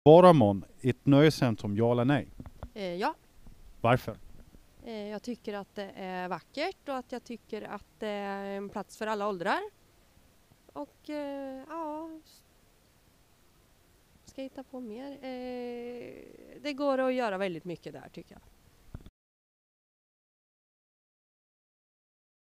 Varamon, ett nöjescentrum, ja eller nej? Ja, Varför? jag tycker att det är vackert och att jag tycker att det är en plats för alla åldrar. Och ja, ska jag hitta på mer? Det går att göra väldigt mycket där tycker jag.